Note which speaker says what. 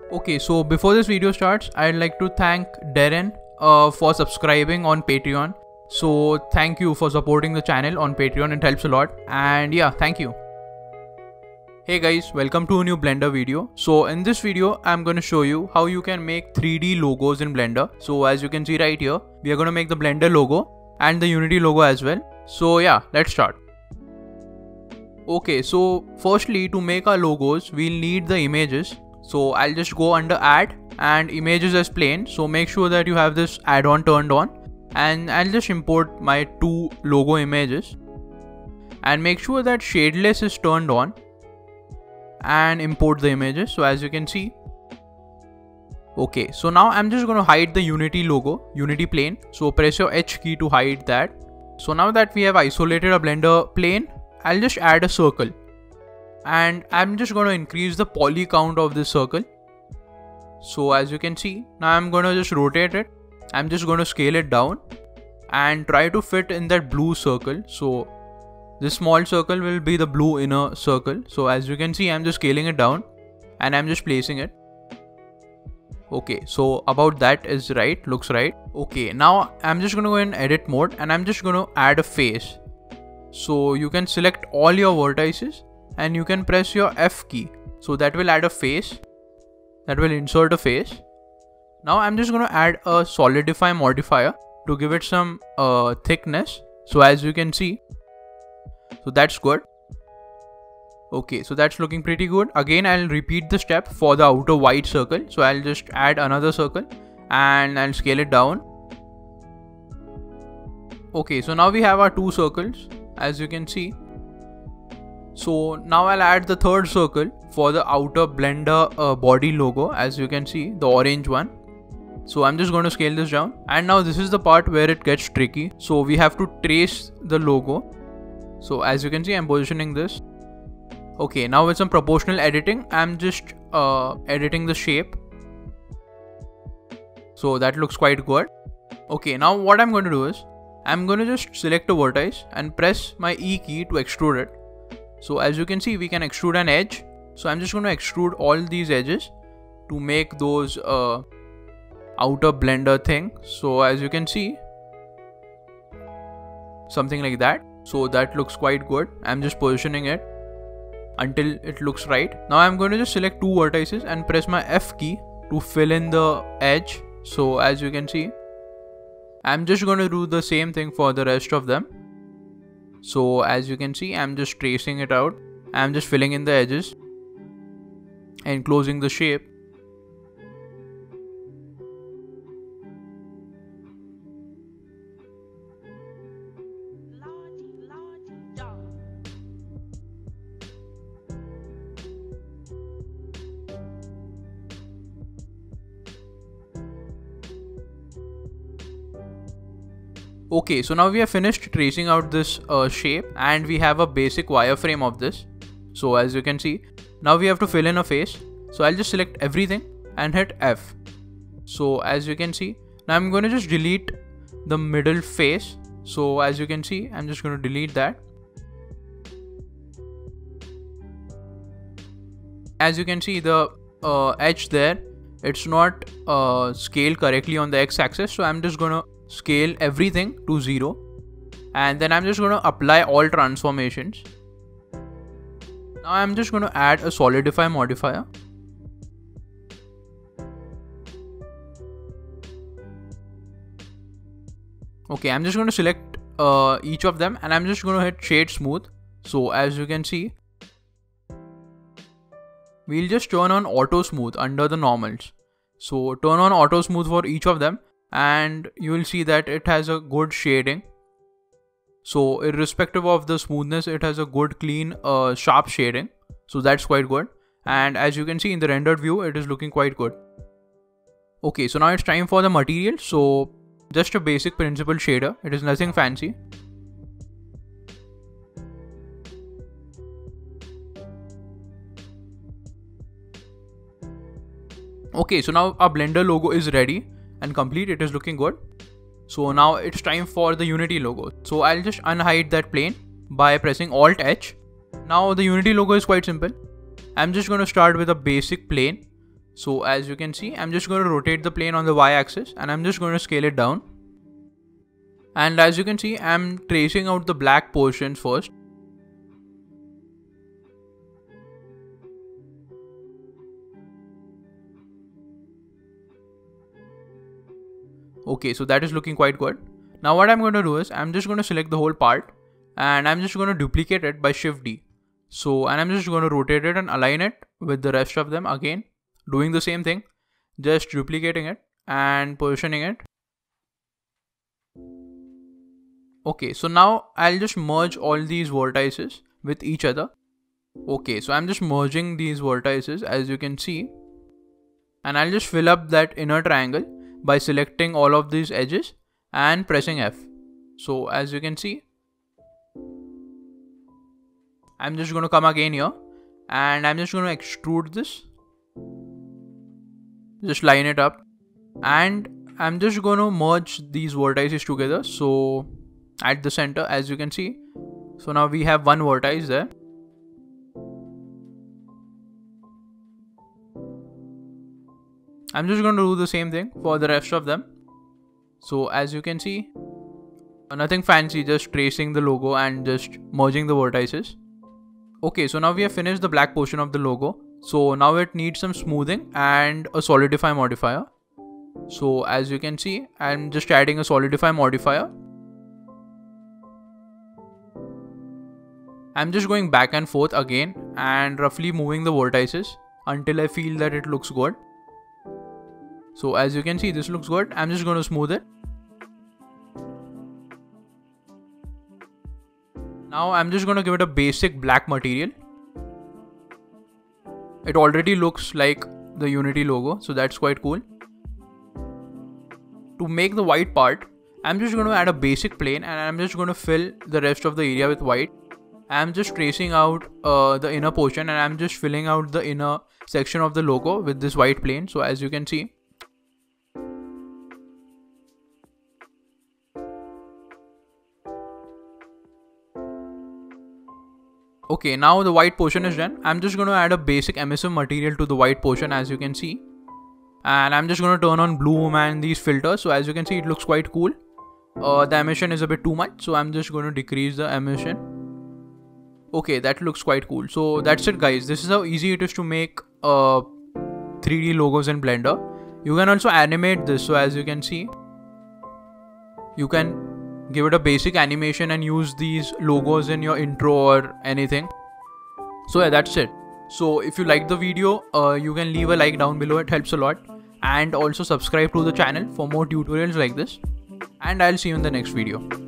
Speaker 1: Okay, so before this video starts, I'd like to thank Darren for subscribing on Patreon. So thank you for supporting the channel on Patreon, it helps a lot. And yeah, thank you. Hey guys, welcome to a new Blender video. So in this video, I'm going to show you how you can make 3D logos in Blender. So as you can see right here, we are going to make the Blender logo and the Unity logo as well. So yeah, let's start. Okay, so firstly, to make our logos, we'll need the images. So I'll just go under add and images as plain. So make sure that you have this add-on turned on, and I'll just import my two logo images and make sure that shadeless is turned on and import the images. So as you can see, okay, so now I'm just going to hide the Unity logo, Unity plane. So press your H key to hide that. So now that we have isolated a Blender plane, I'll just add a circle. And I'm just going to increase the poly count of this circle. So as you can see, now I'm going to just rotate it. I'm just going to scale it down and try to fit in that blue circle. So this small circle will be the blue inner circle. So as you can see, I'm just scaling it down and I'm just placing it. Okay, so about that is right, looks right. Okay, now I'm just going to go in edit mode and I'm just going to add a face. So you can select all your vertices and you can press your F key. So that will add a face, that will insert a face. Now I'm just going to add a solidify modifier to give it some thickness. So as you can see, so that's good. Okay, so that's looking pretty good. Again, I'll repeat the step for the outer white circle. So I'll just add another circle and I'll scale it down. Okay, so now we have our two circles, as you can see. So now I'll add the third circle for the outer Blender body logo, as you can see, the orange one. So I'm just going to scale this down. And now this is the part where it gets tricky. So we have to trace the logo. So as you can see, I'm positioning this. Okay, now with some proportional editing, I'm just editing the shape. So that looks quite good. Okay, now what I'm going to do is, I'm going to just select a vertex and press my E key to extrude it. So as you can see, we can extrude an edge. So I'm just going to extrude all these edges to make those outer Blender thing. So as you can see, something like that. So that looks quite good. I'm just positioning it until it looks right. Now I'm going to just select two vertices and press my F key to fill in the edge. So as you can see, I'm just going to do the same thing for the rest of them. So as you can see, I'm just tracing it out. I'm just filling in the edges and closing the shape. Okay, so now we have finished tracing out this shape and we have a basic wireframe of this. So as you can see, now we have to fill in a face. So I'll just select everything and hit F. So as you can see, now I'm going to just delete the middle face. So as you can see, I'm just going to delete that. As you can see, the edge there, it's not scaled correctly on the x-axis. So I'm just going to scale everything to 0 and then I'm just going to apply all transformations. Now I'm just going to add a solidify modifier. Okay, I'm just going to select each of them and I'm just going to hit shade smooth. So as you can see, we'll just turn on auto smooth under the normals. So turn on auto smooth for each of them and you will see that it has a good shading. So irrespective of the smoothness, it has a good clean sharp shading. So that's quite good. And as you can see in the rendered view, it is looking quite good. Okay, so now it's time for the material. So just a basic principle shader, it is nothing fancy. Okay, so now our Blender logo is ready and complete. It is looking good. So now it's time for the Unity logo. So I'll just unhide that plane by pressing Alt H. Now the Unity logo is quite simple. I'm just going to start with a basic plane. So as you can see, I'm just going to rotate the plane on the y-axis and I'm just going to scale it down. And as you can see, I'm tracing out the black portions first. Okay, so that is looking quite good. Now what I'm going to do is, I'm just going to select the whole part and I'm just going to duplicate it by Shift D. And I'm just going to rotate it and align it with the rest of them again, doing the same thing, just duplicating it and positioning it. Okay, so now I'll just merge all these vertices with each other. Okay, so I'm just merging these vertices as you can see, and I'll just fill up that inner triangle by selecting all of these edges and pressing F. So as you can see, I'm just going to come again here and I'm just going to extrude this, just line it up, and I'm just going to merge these vertices together. So at the center, as you can see, so now we have one vertex there. I'm just going to do the same thing for the rest of them. So as you can see, nothing fancy, just tracing the logo and just merging the vertices. Okay, so now we have finished the black portion of the logo. So now it needs some smoothing and a solidify modifier. So as you can see, I'm just adding a solidify modifier. I'm just going back and forth again and roughly moving the vertices until I feel that it looks good. So as you can see, this looks good. I'm just going to smooth it. Now I'm just going to give it a basic black material. It already looks like the Unity logo, so that's quite cool. To make the white part, I'm just going to add a basic plane and I'm just going to fill the rest of the area with white. I'm just tracing out the inner portion and I'm just filling out the inner section of the logo with this white plane. So as you can see, okay, now the white portion is done. I'm just going to add a basic emissive material to the white portion, as you can see. And I'm just going to turn on bloom and these filters. So as you can see, it looks quite cool. The emission is a bit too much, so I'm just going to decrease the emission. Okay, that looks quite cool. So that's it guys. This is how easy it is to make 3D logos in Blender. You can also animate this. So as you can see, you can give it a basic animation and use these logos in your intro or anything. So yeah, that's it. So if you like the video, you can leave a like down below, it helps a lot. And also subscribe to the channel for more tutorials like this. And I'll see you in the next video.